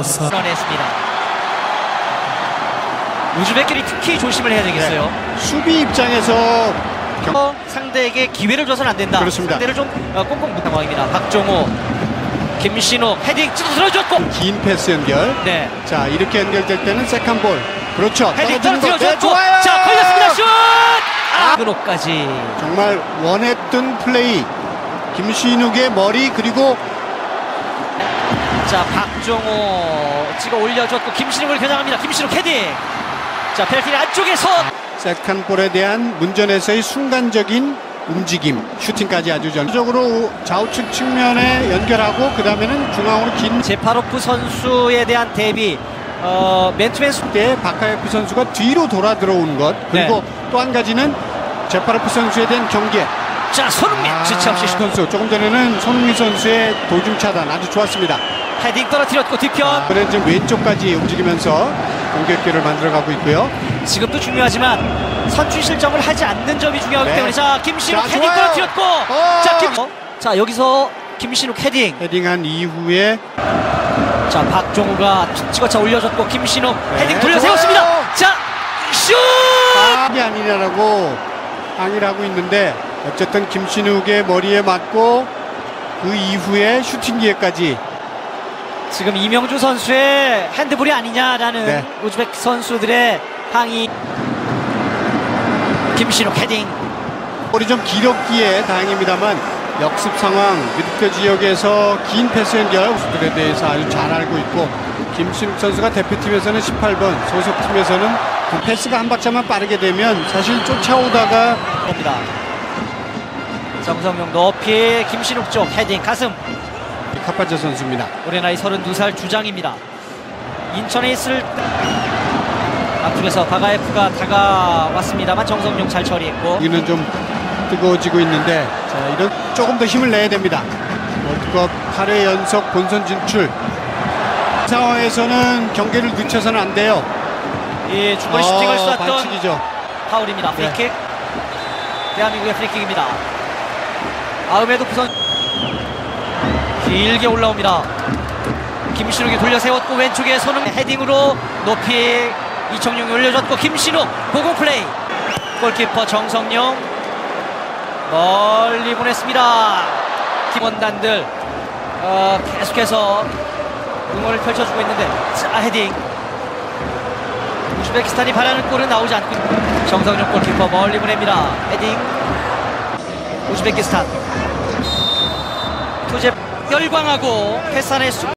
냈습니다. 우즈베키들이 특히 조심을 해야 되겠어요. 네. 수비 입장에서 상대에게 기회를 줘서는 안 된다. 그렇습니다. 상대를 좀 꽁꽁 묶은 상황입니다. 박종호, 김신욱 헤딩 찔러줬고 긴 패스 연결. 네. 자, 이렇게 연결될 때는 세컨 볼. 그렇죠. 헤딩 떨어지는 거. 떨어뜨려줬고 좋아요. 자, 걸렸습니다. 슛! 근호까지 정말 원했던 플레이. 김신욱의 머리 그리고 자, 박종호 찍어 올려줬고 김신욱을 겨냥합니다. 김신욱 헤딩. 자, 페널티 안쪽에서 세컨 볼에 대한 문전에서의 순간적인 움직임, 슈팅까지 아주 전적으로 좌우측 측면에 연결하고 그 다음에는 중앙으로 긴 제파로프 선수에 대한 대비 맨투맨 때 바카예프 선수가 뒤로 돌아 들어온 것 그리고 또 한 가지는 제파로프 선수에 대한 경계. 자, 손흥민 지체 없이 슛. 선수 조금 전에는 손흥민 선수의 도중 차단 아주 좋았습니다. 헤딩 떨어뜨렸고 뒤편. 그래 지금 왼쪽까지 움직이면서 공격기를 만들어가고 있고요. 지금도 중요하지만 선취 실점을 하지 않는 점이 중요하기 때문에 자, 김신욱 자, 헤딩 좋아요. 떨어뜨렸고 자, 여기서 김신욱 헤딩. 헤딩한 이후에 자, 박종우가 찍어차 올려줬고 김신욱 헤딩 돌려 좋아요. 세웠습니다. 자, 슛! 이게 아니냐라고 항의를 하고 있는데 어쨌든 김신욱의 머리에 맞고 그 이후에 슈팅 기회까지. 지금 이명주 선수의 핸드볼이 아니냐라는 우즈베크 선수들의 항의. 김신욱 헤딩. 볼이 좀 길었기에 다행입니다만 역습 상황 미드필드 지역에서 긴 패스 연결 선수들에 대해서 아주 잘 알고 있고 김신욱 선수가 대표팀에서는 18번 소속팀에서는 그 패스가 한 박자만 빠르게 되면 사실 쫓아오다가 봅니다. 정성용 높이 김신욱 쪽 헤딩 가슴. 카파제 선수입니다. 올해 나이 32살 주장입니다. 인천에 있을 앞쪽에서 바가예프가 다가왔습니다만 정성용 잘 처리했고 여기는 좀 뜨거워지고 있는데 자, 이런 조금 더 힘을 내야 됩니다. 월드컵 8회 연속 본선 진출 상황에서는 경기를 늦춰서는 안 돼요. 이 중거리 슈팅을 쐈던 반칙이죠. 파울입니다. 프리킥. 대한민국의 프리킥입니다. 아흐메도프 선 길게 올라옵니다. 김신욱이 돌려 세웠고 왼쪽에 손흥민 헤딩으로 높이 이청용이 올려줬고 김신욱 고공 플레이. 골키퍼 정성용 멀리 보냈습니다. 팀원단들 계속해서 응원을 펼쳐주고 있는데 자, 헤딩. 우즈베키스탄이 바라는 골은 나오지 않고 정성용 골키퍼 멀리 보냅니다. 헤딩. 우즈베키스탄 투제 열광하고 패스 안에